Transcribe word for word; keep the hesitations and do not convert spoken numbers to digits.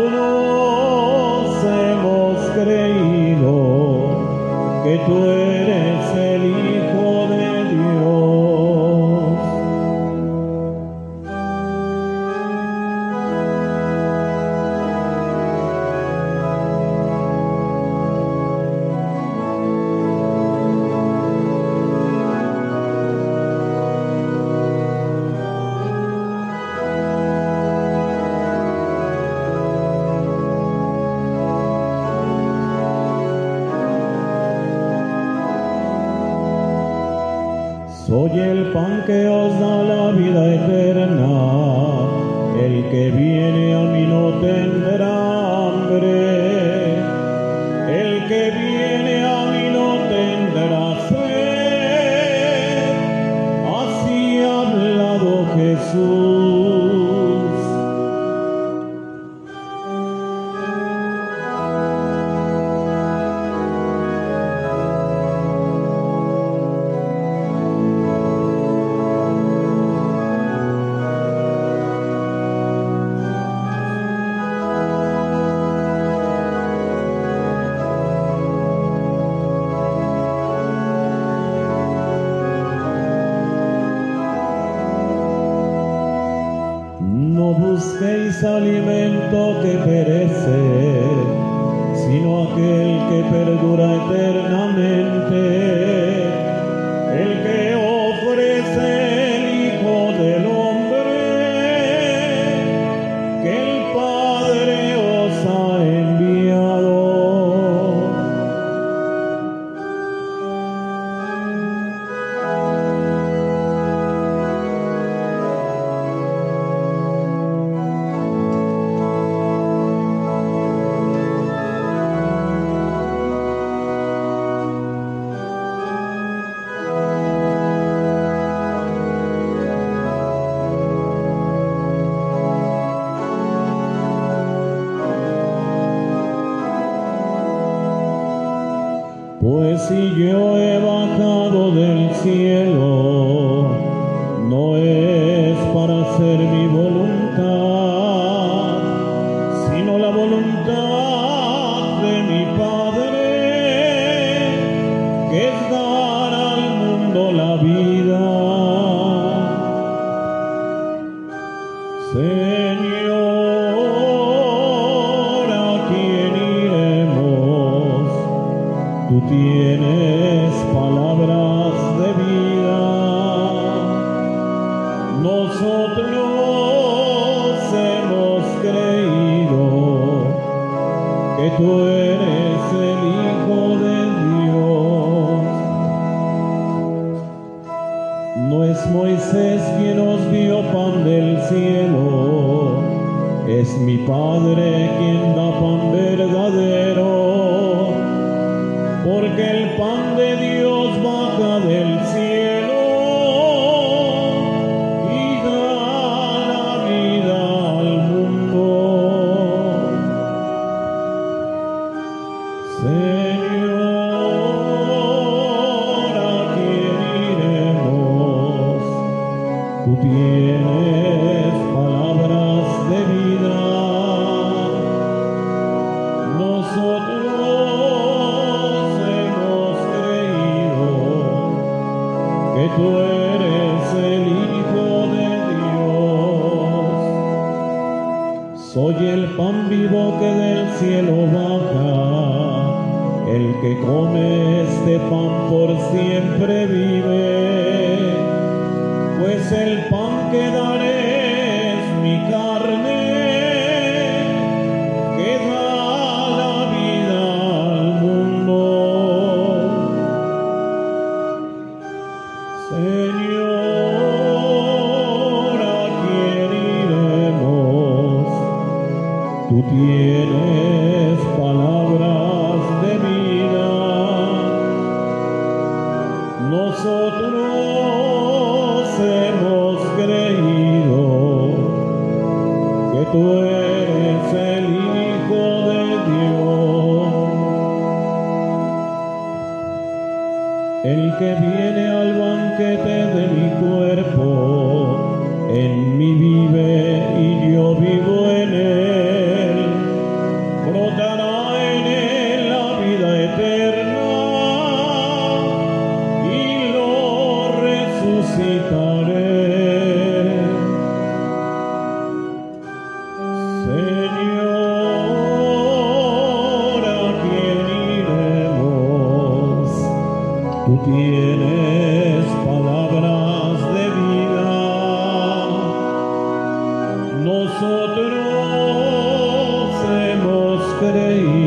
Nosotros hemos creído que tú eres el Hijo de Dios. Soy el pan que os da la vida eterna, el que viene a mí no tendrá hambre, el que viene a mí no tendrá sed, así ha hablado Jesús. No busquéis alimento que perece, sino aquel que perdura eternamente, el que ofrece el Hijo del Hombre, que el Padre os ha enviado. Pues si yo he bajado del cielo, no es para hacer mi voluntad, sino la voluntad de mi Padre, que es dar al mundo la vida. Señor, ¿a quién iremos? Tú tienes palabras de vida. Nosotros hemos creído que tú eres el Hijo de Dios. No es Moisés quien os dio pan del cielo, es mi Padre quien da pan verdadero. Porque el pan de Dios baja del cielo y da la vida al mundo. Señor, ¿a quién iremos? Tú tienes palabras de vida. Nosotros que tú eres el Hijo de Dios. Soy el pan vivo que del cielo baja, el que come este pan por siempre vive, pues el pan que daré es mi carne, que da la vida al mundo. Señor, ¿a quién iremos? Tú tienes palabras de vida. Nosotros hemos creído que tú eres el Hijo de Dios. El que viene al banquete de mi cuerpo, en mí vive y yo vivo en él. tienes palabras de vida. Nosotros hemos creído.